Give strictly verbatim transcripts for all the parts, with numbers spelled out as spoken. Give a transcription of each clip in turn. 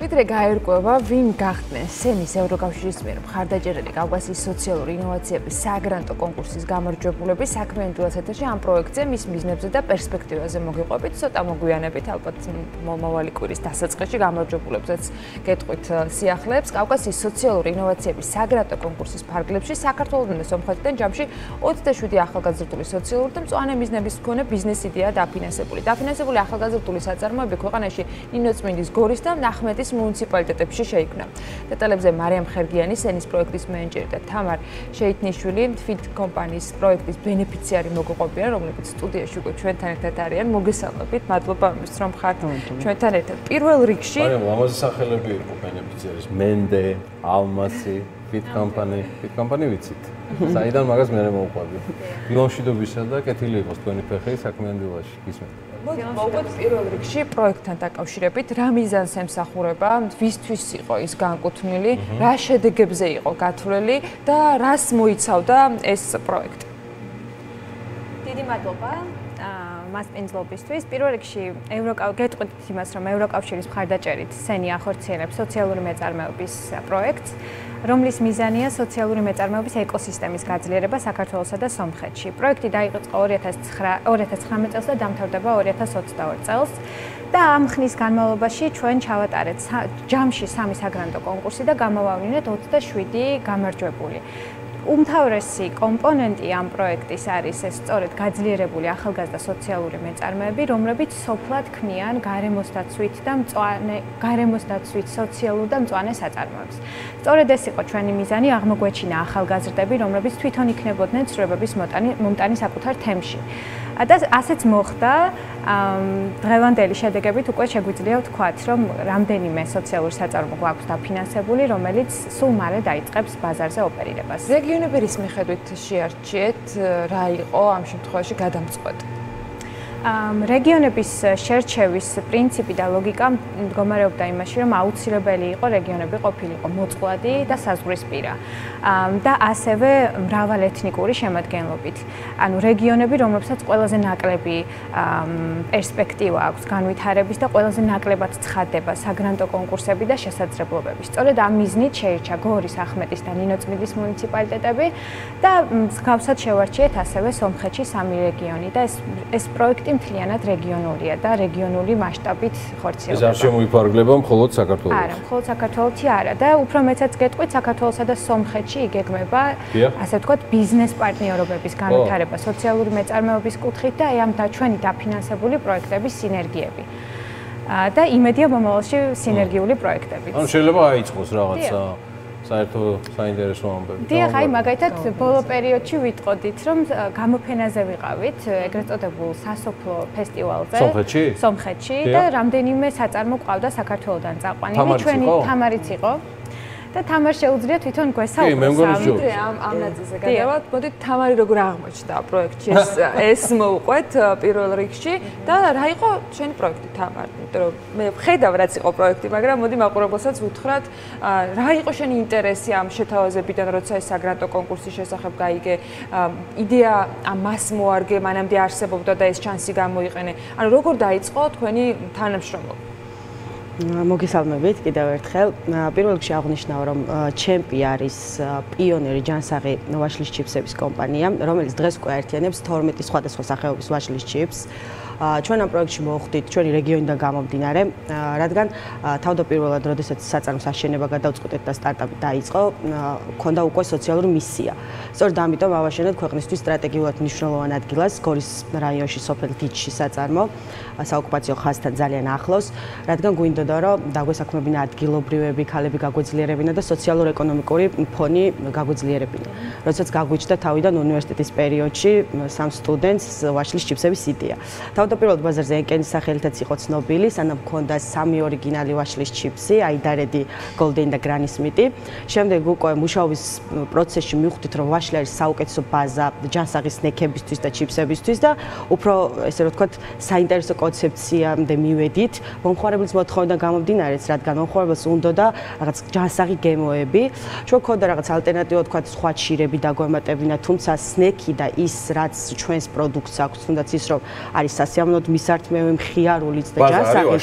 ვიდრე გაერკვევა, ვინ გახდნენ სენის ევროკავშირის მიერ მხარდაჭერილი კავკასიის სოციალური ინოვაციების საგრანტო კონკურსის გამარჯვებულები საქმიან ეთერში ამ პროექტზე მის მიზნებზე და პერსპექტივაზე მოგიყვებით, ცოტა მოგვიანებით, ალბათ მომავალი კვირის დასაწყისში გამარჯვებულებსაც გეტყვით სიახლეებს. კავკასიის სოციალური ინოვაციების საგრანტო კონკურსის ფარგლებში საქართველოდან და სომხეთიდან ჯამში ოცდაშვიდი ახალგაზრდული სოციალური და მწვანე მიზნების მქონე ბიზნესიდეა დაფინანსებული. დაფინანსებული ახალგაზრდული საწარმოები ქვეყანაში ნინოწმინდის გორის და ახმეტის მუნიციპალიტეტებში შეიქმნა. დეტალებზე მარიამ ხერგიანი, სენის პროექტის მენეჯერი და თამარ შეითნიშვილი, ფით კომპანიის პროექტის ბენეფიციარი მოგოყვებიან, რომლებიც სტუდიაში უკვე ჩვენთან ერთად არიან. მოგესალმებით, მადლობა იმისთვის, რომ ხართ ჩვენთან ერთად. პირველ რიგში მარიამ, ამაზე სახელები იყო ბენეფიციარის. მენდე, ალმასი, ფით კომპანი, ფით კომპანი ვიცით. საიდან მაგას მე მოვყვები. მშვიდობისა და კეთილი იყოს თქვენი ფეხი საქმიანობაში. გისმენთ. მოვყვეთ პირველ რიგში პროექტთან დაკავშირებით, რა მიზანს ემსახურება, ვისთვის იყო ის განკუთვნილი, რა შედეგებზე იყო გათვლილი და რას მოიცავდა ეს პროექტი. დიდი მადლობა მასპინძლობისთვის. პირველ რიგში გეტყვით იმას, რომ ევროკავშირის მხარდაჭერით სენი ახორციელებს სოციალური მეწარმეობის პროექტს, რომლის მიზანია სოციალური მეწარმეობის ეკოსისტემის გაძლიერება საქართველოსა და სომხეთში. პროექტი დაიწყო ორი ათას ცხრამეტ წელს და დამთავრდება ორი ათას ოცდაორი წელს. და ამ ხნის განმავლობაში ჩვენ ჩავატარეთ ჯამში სამი საგრანტო კონკურსი და გამოვავლინეთ ოცდაშვიდი გამარჯვებული. უმთავრესი კომპონენტი ამ პროექტის არის ეს სწორედ გაძლიერებული ახალგაზრდა სოციალური მეწარმეები, რომლებიც სოფლად ქმნიან გარემოსდაცვით და მწვანე გარემოსდაცვით სოციალურ და მწვანე საწარმოებს. სწორედ ეს იყო ჩვენი მიზანი, აღმოგვეჩინა ახალგაზრდები, რომლებიც თვითონ იქნებოდნენ ცვლილებების მომტანი საკუთარ თემში. და ასეც მოხდა, დღევანდელი შედეგებით უკვე შეგვიძლია ვთქვათ, რომ რამდენიმე სოციალური საწარმო გვაქვს დაფინანსებული, რომელიც სულ მალე დაიწყებს ბაზარზე ოპერირებას. რეგიონები რის მიხედვით შეარჩიეთ, რა იყო ამ შემთხვევაში გადამწყვეტი? რეგიონების შერჩევის პრინციპი და ლოგიკა მდგომარეობდა იმაში, რომ აუცილებელი იყო რეგიონები ყოფილიყო მოწყვლადი და საზღვრისპირა და ასევე მრავალეთნიკური შემადგენლობით. ანუ რეგიონები, რომლებსაც ყველაზე ნაკლები პერსპექტივა აქვს განვითარების და ყველაზე ნაკლებად ცხადდება საგრანტო კონკურსები და შესაძლებლობები. სწორედ ამ მიზნით შეირჩა გორის, ახმეტის და ნინოწმინდის მუნიციპალიტეტები და მსგავსად შევარჩიეთ ასევე სომხეთში სამი რეგიონი და ეს ეს პროექტი მთლიანად რეგიონულია და რეგიონული მასშტაბით ხორციელდება. ეს არ შემოიფარგლება მხოლოდ საქართველოში. არა, მხოლოდ საქართველოში არა და უფრო მეცაც გეტყვით, საქართველოსა და სომხეთში იგეგმება, ასე ვთქვათ, ბიზნეს პარტნიორობების განვითარება სოციალური მეწარმეობის კუთხით და ამ ჩვენი დაფინანსებული პროექტების სინერგიები. და იმედია მომავალში სინერგიული პროექტები. ანუ შეიძლება აიწყოს რაღაცა საერთო საინტერესო ამბები. დიახ, აი მაგალითად ბოლო პერიოდში ვიტყოდით, რომ გამოფენაზე ვიყავით ეგრეთ წოდებულ სასოფლო ფესტივალზე სომხეთში? სომხეთში და რამდენიმე საწარმო ყავდა საქართველოდან წაყვანილი, ჩვენი თამარიც იყო. და თამარ შეუძლია თვითონ გვესაუბროს ამ ამ ნაწილზე გადავალთ. მოდით თამარი როგორ აღმოჩნდა პროექტში ეს მოვყვეთ პირველ რიგში და რა იყო შენი პროექტი თამარ? იმიტომ რომ მე ვხედავ რაც იყო პროექტი, მაგრამ მოდი მაყურებელსაც ვუთხრათ, რა იყო შენი ინტერესი ამ შეთავაზებიდან, როცა ეს საგრანტო კონკურსის შესახებ გაიგე, იდეა მას მოარგე, მანამდე არსებობდა და ეს ჩანსი გამოიყენე. ანუ როგორ დაიწყო თქვენი თანამშრომლობა? მოგესალმებით კიდევ ერთხელ. პირველ რიგში აღნიშნავ, რომ ჩემპი არის პიონერი ჯანსაღი ვაშლის ჩიპსების კომპანია, რომელიც დღეს უკვე აერთიანებს თორმეტი სხვადასხვა სახეობის ვაშლის ჩიპს. ჩვენ ამ პროექტში მოვხვდით ჩვენი რეგიონიდან გამომდინარე, რადგან თავდაპირველად, როდესაც საწარმოს აშენება გადავწყვეტეთ და სტარტაპი დაიწყო, მქონდა უკვე სოციალური მისია. სწორედ ამიტომ ავაშენეთ ქვეყნისთვის სტრატეგიულად მნიშვნელოვან ადგილას გორის რაიონში სოფელ დიჩში საწარმო, საოკუპაციო ხაზთან ძალიან ახლოს, რადგან გვინდოდა, რომ დაგვესაქმებინა ადგილობრივები, ქალები გაგვეძლიერებინა და სოციალურ-ეკონომიკური ფონი გაგვეძლიერებინა. როდესაც გაგვიჩნდა თავიდან უნივერსიტეტის პერიოდში სამ სტუდენტს ვაშლის ჩიპსების იდეა. თავდაპირველად ბაზარზე ენკენის სახელითაც იყო ცნობილი, სანამ მქონდა სამი ორიგინალი ვაშლის ჩიპსი, აიდარედი, გოლდენი და გრანისმიტი. შემდეგ უკვე მუშაობის პროცესში მივხვდით, რომ ვაშლი არის საუკეთესო ბაზა ჯანსაღის ნექებისთვის და ჩიპსებისთვის და უფრო ესე რომ ვთქვათ, საინტერესო კონცეფციამდე მივედით, მომხმარებლის მოთხოვნიდან გამომდინარეც, რადგან მომხმარებელს უნდოდა რაღაც ჯანსაღი გემოები. ჩვენ გქონდა რაღაც ალტერნატივა, ვთქვათ, სხვა ჩირები დაგვემატებინა, თუმცა სნექი და ის, რაც ჩვენს პროდუქტს აქვს, თუნდაც ის, რომ არის სასიამოვნოდ მისართმევი, მხიარულიც და ჯანსაღის.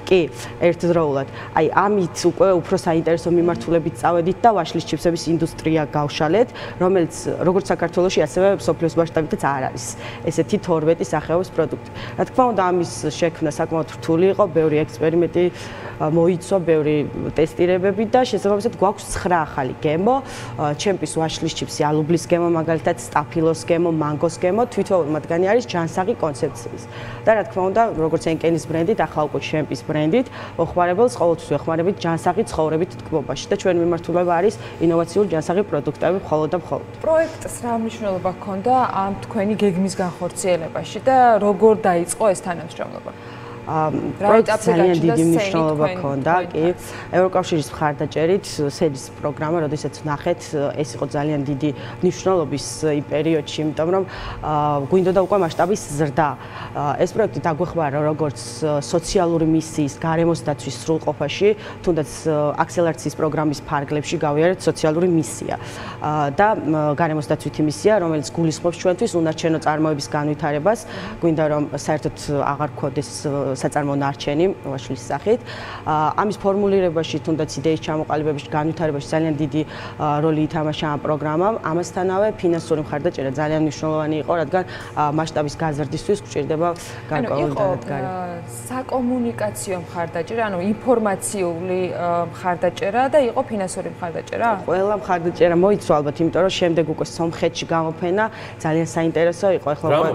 კი, ერთდროულად. აი, ამით უკვე უფრო საინტერესო მიმართულებით წავედით და ვაშლის ჩიფსების ინდუსტრია გავშალეთ, რომელიც როგორც საქართველოში, ასევე მსოფლიოს მასშტაბითაც არ არის ესეთი თორმეტი სახეობის პროდუქტი. რა თქმა უნდა, ამის შექმნა საკმაოდ რთული იყო, ბევრი ექსპერიმენტი მოიცვა, ბევრი ტესტირებები და შესაბამისად გვაქვს ცხრა ახალი გემო, ჩემპის ვაშლის ჩიფსი, ალუბლის გემო, მაგალითად სტაფილოს გემო, მანგოს გემო, თვითონ მათგანი არის ჯანსაღი კონცეფციის. და რა თქმა უნდა, როგორც CENN-ის ბრენდით, ახლა უკვე ჩემპის ბრენდით, მოხმარებელს ყოველთვის ვეხმარებით ჯანსაღი ცხოვრებით თქმობაში და ჩვენი მიმართულება არის ინოვაციური ჯანსაღი პროდუქტები მხოლოდ და მხოლოდ. პროექტს რა მნიშვნელობა ჰქონდა ამ თქვენი გეგმის განხორციელებაში და როგორ დაიწყო ეს თანამშრომლობა? პროექტს ძალიან დიდი მნიშვნელობა ჰქონდა, კი. ევროკავშირის მხარდაჭერით სენის პროგრამა, როდესაც ნახეთ, ეს იყო ძალიან დიდი მნიშვნელობის იმ პერიოდში, იმიტომ რომ გვინდოდა უკვე მასშტაბის ზრდა. ეს პროექტი დაგვეხმარა როგორც სოციალური მისიის გარემოს დაცვის სრულყოფაში, თუნდაც აქსელერაციის პროგრამის ფარგლებში გავიარეთ სოციალური მისია და გარემოს დაცვითი მისია, რომელიც გულისხმობს ჩვენთვის უნარჩენო წარმოების განვითარებას, გვინდა რომ საერთოდ აღარ გქონდეს საწარმო ნარჩენი ვაშლის სახით. ამის ფორმულირებაში, თუნდაც იდეის ჩამოყალიბებაში, განვითარებაში ძალიან დიდი როლი ითამაშა ამ პროგრამამ. ამასთანავე ფინანსური მხარდაჭერა ძალიან მნიშვნელოვანი იყო, რადგან მასშტაბის გაზრდისთვის გვჭირდება გარკვეული დანადგარი. საკომუნიკაციო მხარდაჭერა, ანუ ინფორმაციული მხარდაჭერა და იყო ფინანსური მხარდაჭერა? ყველა მხარდაჭერა მოიცვა ალბათ, იმიტომ რომ შემდეგ უკვე სომხეთში გამოფენა ძალიან საინტერესო იყო. ეხლა უკვე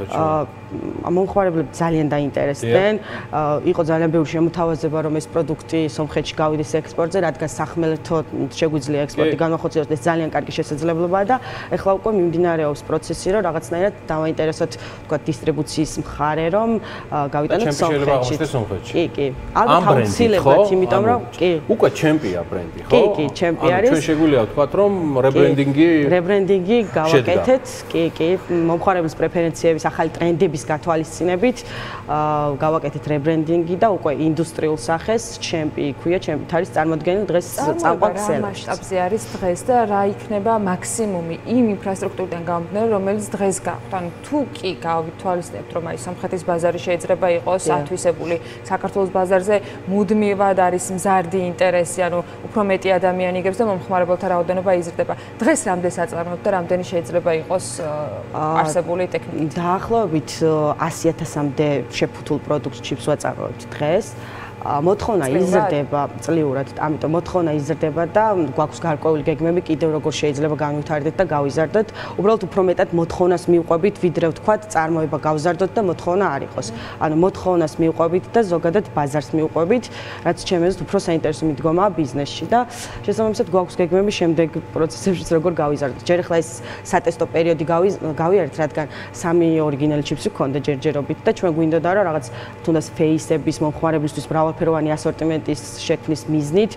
მომხმარებლები ძალიან დაინტერესდნენ. იყო ძალიან ბევრი შემოთავაზება, რომ ეს პროდუქტი სომხეთში გავიდეს ექსპორტზე, რადგან სახმელეთო შეგვიძლია ექსპორტი განვახორციელოთ, ეს ძალიან კარგი შესაძლებლობაა და ეხლა უკვე მიმდინარეობს პროცესი, რომ რაღაცნაირად დავაინტერესოთ, თქვა დისტრიბუციის მხარე, რომ გავიტანოთ სომხეთში. კი, კი. ალბათ აუცილებლად, იმიტომ რომ კი. უკვე ჩემპია ბრენდი, ხო? კი, კი, ჩემპი არის. ჩვენ შეგვიძლია ვთქვათ, რომ რებრენდინგი რებრენდინგი გავაკეთეთ, კი, კი, მომხმარებლის პრეფერენციების, ახალი ტრენდების გათვალისწინებით გავაკეთეთ რებრენდინგი და უკვე ინდუსტრიულ სახეს ჩემპი ქვია, ჩემპით არის წარმოდგენილი დღეს წამყვან ქსელებში. რა მასშტაბზე არის დღეს და რა იქნება მაქსიმუმი იმ ინფრასტრუქტურიდან გამომდინარე, რომელიც დღეს გაქვთ? ანუ თუ კი გავითვალისწინებთ, რომ აი სომხეთის ბაზარი შეიძლება იყოს ათვისებული, საქართველოს ბაზარზე მუდმივად არის მზარდი ინტერესი, ანუ უფრო მეტი ადამიანი იგებს და მომხმარებელთა რაოდენობა იზრდება. დღეს რამდენი საწარმოებთ და რამდენი შეიძლება იყოს არსებული ტექნიკით? დაახლოებით ასი ათასამდე შეფუთულ პროდუქტს ჩიფს ვაწარმოებთ დღეს. მოთხოვნა იზრდება წლიურად, ამიტომ მოთხოვნა იზრდება და გვაქვს გარკვეული გეგმები კიდევ როგორ შეიძლება განვითარდეთ და გავიზარდოთ. უბრალოდ უფრო მეტად მოთხოვნას მივყვებით, ვიდრე ვთქვათ, წარმოება გავზარდოთ და მოთხოვნა არ იყოს. ანუ მოთხოვნას მივყვებით და ზოგადად ბაზარს მივყვებით, რაც ჩემს უფრო საინტერესო მიდგომაა ბიზნესში და შესაბამისად გვაქვს გეგმები შემდეგ პროცესებში როგორ გავიზარდოთ. ჯერ ახლა ეს სატესტო პერიოდი გავიარეთ, რადგან სამი ორიგინალი ჩიფსი გქონდა ჯერჯერობით და ჩვენ გვინდოდა რომ რაღაც თუნდაც ფეისების მომხმარებლისთვის მრავალფეროვანი ასორტიმენტის შექმნის მიზნით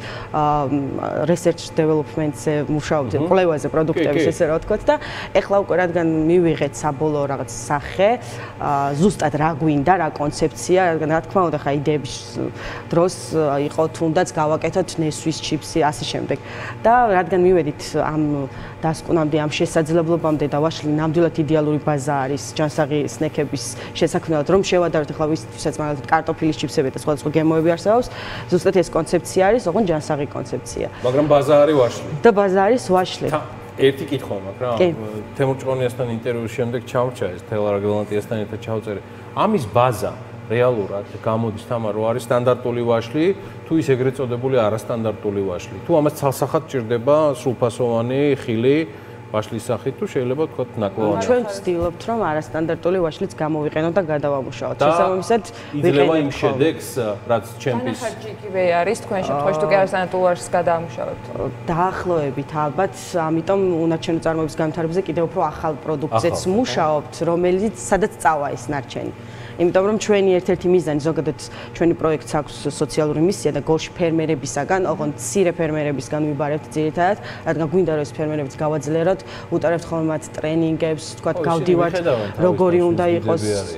research development-ზე მუშაობთ, კვლევაზე პროდუქტების ესე რა ვთქვათ და ეხლა უკვე რადგან მივიღეთ საბოლოო რაღაც სახე, ზუსტად რა გვინდა, რა კონცეფცია, რადგან რა თქმა უნდა ხა იდეების დროს იყო თუნდაც გავაკეთოთ ნესვის ჩიფსი ასე შემდეგ. და რადგან მივედით ამ დასკვნამდე, ამ შესაძლებლობამდე და ვაშლი ნამდვილად იდეალური ბაზა არის ჯანსაღი სნექების შესაქმნელად, რომ შევადაროთ ეხლა ვისაც მაგალითად კარტოფილის ჩიფსები და სხვადასხვა გემოები არსებობს, ზუსტად ეს კონცეფცია არის, ოღონდ ჯანსაღი კონცეფცია. მაგრამ ბაზა არის ვაშლი. და ბაზა არის ვაშლი. ერთი კითხვა მაქვს რა. თემურ ჭყონიასთან ინტერვიუს შემდეგ ჩავჭა ეს თელარ გელანტიასთან ერთად ჩავწერე. ამის ბაზა რეალურად გამოდის თამარ რო არის სტანდარტული ვაშლი, თუ ის ეგრეთ წოდებული არასტანდარტული ვაშლი. თუ ამას ცალსახად ჭირდება სრულფასოვანი ხილი ვაშლის სახით თუ შეიძლება ვთქვათ ნაკლოვანი. ჩვენ ვცდილობთ რომ არასტანდარტული ვაშლიც გამოვიყენოთ და გადავამუშავოთ. შესაბამისად იძლევა იმ შედეგს, რაც ჩემპის თანახარჯი იგივე არის თქვენ შემთხვევაში თუ კი არასტანდარტულ ვაშლს გადაამუშავებთ. დაახლოებით ალბათ, ამიტომ უნარჩენო წარმოების განვითარებაზე კიდევ უფრო ახალ პროდუქტზეც მუშაობთ, რომელიც სადაც წავა ეს ნარჩენი. იმიტომ რომ ჩვენი ერთ-ერთი მიზანი ზოგადად ჩვენი პროექტს აქვს სოციალური მისია და გორში ფერმერებისაგან, ოღონდ მცირე ფერმერებისგან ვიბარებთ ძირითადად, რადგან გვინდა რომ ეს ფერმერებიც გავაძლიეროთ, უტარებთ ხოლმე მათ ტრენინგებს, თქვათ გავდივართ, როგორი უნდა იყოს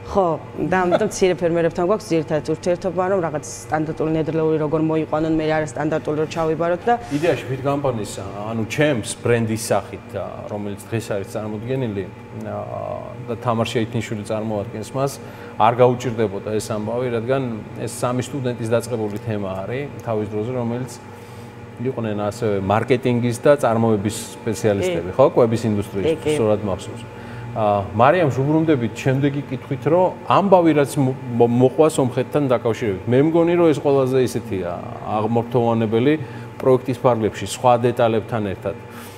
ხო, და ამიტომ მცირე ფერმერებთან გვაქვს ძირითადად ურთიერთობა, რომ რაღაც სტანდარტული ნედლეული როგორ მოიყვანონ, მე არა სტანდარტული რო ჩავიბაროთ და იდეაში ფით კომპანიის, ანუ ჩემს ბრენდის სახით, რომელიც დღეს არის წარმოდგენილი და თამარ შეითნიშვილი წარმოადგენს მას, არ გაუჭირდებოდა ეს ამბავი, რადგან ეს სამი სტუდენტის დაწყებული თემა არის თავის დროზე, რომელიც იყვნენ ასევე მარკეტინგის და წარმოების სპეციალისტები, ხო, კვების ინდუსტრიის, სწორად მახსოვს. მარიამ უბრუნდებით შემდეგი კითხვით, რომ ამბავი რაც მოყვა სომხეთთან დაკავშირებით. მე მგონი, რომ ეს ყველაზე ისეთია აღმართოვანებელი პროექტის ფარგლებში სხვა დეტალებთან ერთად.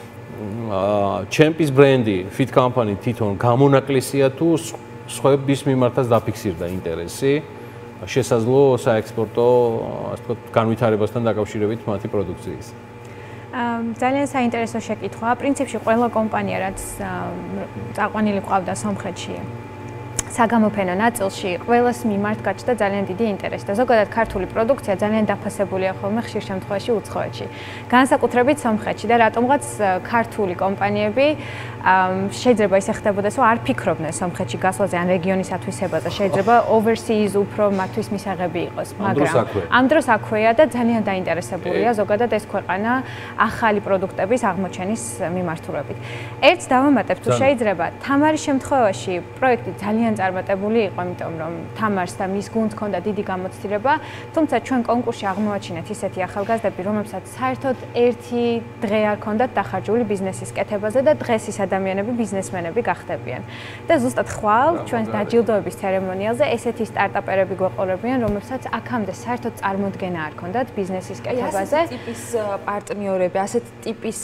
ჩემპის ბრენდი, ფით კომპანი თვითონ გამონაკლისია თუ სხვების მიმართაც დაფიქსირდა ინტერესი შესაძლო საექსპორტო, ასე ვთქვათ, განვითარებასთან დაკავშირებით მათი პროდუქციის. ძალიან საინტერესო შეკითხვაა. პრინციპში ყველა კომპანია, რაც წაყვანილი ყავდა სომხეთში, საგამოფენო ნაწილში, ყველას მიმართ გაჩნდა ძალიან დიდი ინტერესი და ზოგადად ქართული პროდუქცია ძალიან დაფასებულია ხოლმე ხშირ შემთხვევაში უცხოეთში. განსაკუთრებით სომხეთში და რატომღაც ქართული კომპანიები შეიძლება ისე ხდებოდეს, რომ არ ფიქრობდნენ სომხეთში გასვლაზე ან რეგიონის ათვისებაზე, შეიძლება overseas უფრო მათთვის მისაღები იყოს, მაგრამ ამ დროს აქვეა და ძალიან დაინტერესებულია ზოგადად ეს ქვეყანა ახალი პროდუქტების აღმოჩენის მიმართულებით. ერთს დავამატებ, თუ შეიძლება თამარის შემთხვევაში პროექტი ძალიან წარმატებული იყო, იმიტომ რომ თამარს და მის გუნდს ჰქონდა დიდი გამოცდილება, თუმცა ჩვენ კონკურსში აღმოაჩინეთ ისეთი ახალგაზრდები, რომლებსაც საერთოდ ერთი დღე არ ჰქონდათ დახარჯული ბიზნესის კეთებაზე და დღეს ის ადამიანები ბიზნესმენები გახდებიან. და ზუსტად ხვალ ჩვენს დაჯილდოების ცერემონიალზე ესეთი სტარტაპერები გვეყოლებიან, რომლებსაც აქამდე საერთოდ წარმოდგენა არ ჰქონდათ ბიზნესის კეთებაზე. ასეთი ტიპის პარტნიორები, ასეთი ტიპის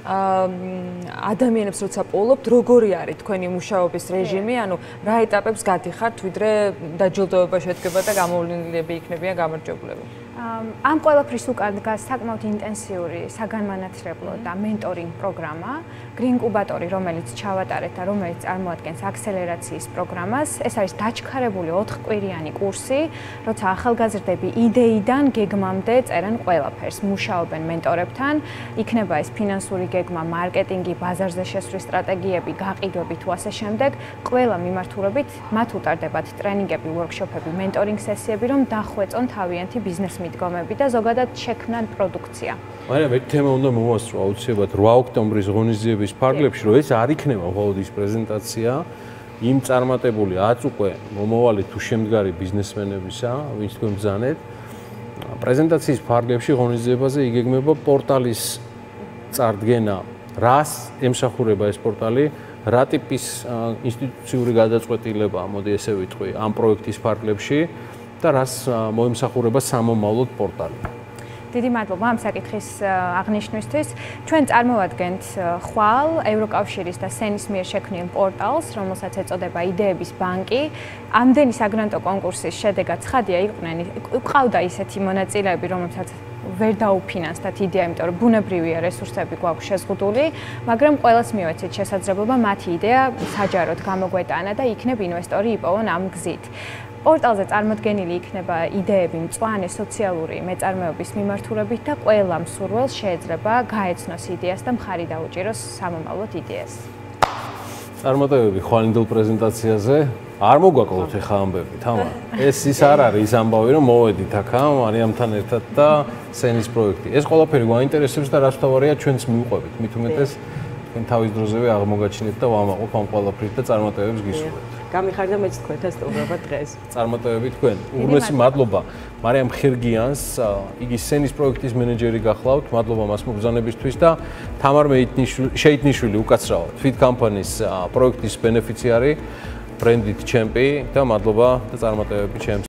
ადამიანებს როცა პოულობთ, როგორი არის თქვენი მუშაობის რეჟიმი, ანუ რა ეტაპებს გადიხართ, ვიდრე დაჯილდოება შედგება და გამოვლენილები იქნებიან გამარჯვებულები? ამ ყველაფრის უკან დგას საკმაოდ ინტენსიური საგანმანათლებლო და მენტორინგ პროგრამა, გრინკუბატორი, რომელიც ჩავატარეთ და რომელიც წარმოადგენს აქსელერაციის პროგრამას. ეს არის დაჩქარებული ოთხკვირიანი კურსი, როცა ახალგაზრდები იდეიდან გეგმამდე წერენ ყველაფერს, მუშაობენ მენტორებთან, იქნება ეს ფინანსური გეგმა, მარკეტინგი, ბაზარზე შესვლის სტრატეგიები, გაყიდვები თუ ასე შემდეგ, ყველა მიმართულებით მათ უტარდებათ ტრენინგები, ვორქშოპები, მენტორინგ სესიები, რომ დახვეწონ თავიანთი ბიზნეს მიდგომები და ზოგადად შექმნან პროდუქცია. მაგრამ ერთ თემა უნდა მოვასწრო აუცილებლად რვა ოქტომბრის ღონისძიების ფარგლებში, რომ ეს არ იქნება მხოლოდ ის პრეზენტაცია იმ წარმატებული ათ უკვე მომავალი თუ შემდგარი ბიზნესმენებისა, ვინც თქვენ ბრძანეთ. პრეზენტაციის ფარგლებში ღონისძიებაზე იგეგმება პორტალის წარდგენა, რას ემსახურება ეს პორტალი, რა ტიპის ინსტიტუციური გადაწყვეტილება, მოდი ესე ვიტყვი, ამ პროექტის ფარგლებში და რას მოემსახურება სამომავლოდ პორტალი. დიდი მადლობა ამ საკითხის აღნიშვნისთვის. ჩვენ წარმოვადგენთ ხვალ ევროკავშირის და სენის მიერ შექმნილ პორტალს, რომელსაც ეწოდება იდეების ბანკი. ამდენი საგრანტო კონკურსის შედეგად ცხადია, იყვნენ ყავდა ისეთი მონაწილეები, რომლებსაც ვერ დაუფინანსდათ იდეა, იმიტომ რომ ბუნებრივია რესურსები გვაქვს შეზღუდული, მაგრამ ყველას მივეცეთ შესაძლებლობა მათი იდეა საჯაროდ გამოგვეტანა და იქნებ ინვესტორი იპოვონ ამ გზით. პორტალზე წარმოდგენილი იქნება იდეები მწვანე სოციალური მეწარმეობის მიმართულებით და ყველა მსურველს შეეძლება გაეცნოს იდეას და მხარი დაუჭიროს სამომავლოდ იდეას. წარმატებები ხვალინდელ პრეზენტაციაზე. არ მოგვაკლოთ ეხა ამბები, თამარ. ეს ის არ არის ის ამბავი, რომ მოვედით აქა მარიამთან ერთად და სენის პროექტი. ეს ყველაფერი გვაინტერესებს და რაც თავარია ჩვენც მივყვებით. მით უმეტეს თქვენ თავის დროზევე აღმოგაჩინეთ და ვამაყობ ამ ყველაფრით და წარმატებებს გისურვებთ. გამიხარდა მეც თქვენთან სტუმრობა დღეს. წარმატებები თქვენ. უღრმესი მადლობა მარიამ ხერგიანს, იგი სენის პროექტის მენეჯერი გახლავთ. მადლობა მას მობრძანებისთვის და თამარ შეითნიშვილი უკაცრავად ფით კომპანიის პროექტის ბენეფიციარი, ბრენდით ჩემპი და მადლობა და წარმატებები ჩემს